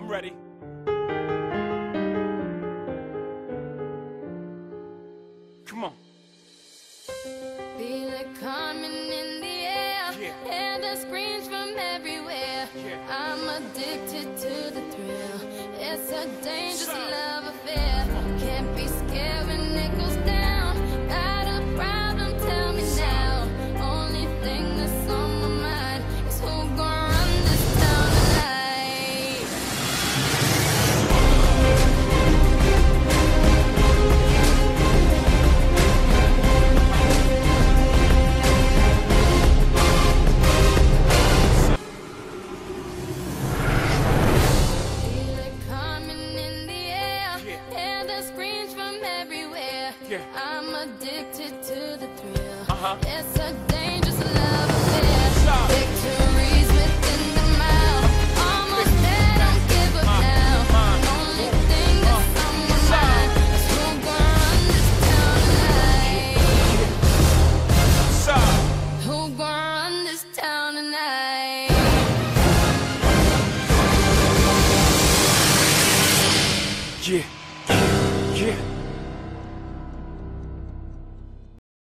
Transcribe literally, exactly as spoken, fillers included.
ready. Come on. Feel it coming in the air, Yeah. hear the screams from everywhere. Yeah. I'm addicted to the thrill. It's a dangerous Son. love affair. Can't be scared when it goes down. Got a problem? Tell me now. Only thing that's on my mind is who gon' run this town tonight. Feel it coming in the air, Yeah. hear the screams from everywhere. Yeah. I'm addicted to the thrill. Uh-huh. It's a dangerous love affair. Stop. Victories within the mile. Almost there, don't give up Uh, now. uh, Only thing that's on my stop. mind is who gon' run this town tonight. Stop. Who gon' run this town tonight? Yeah.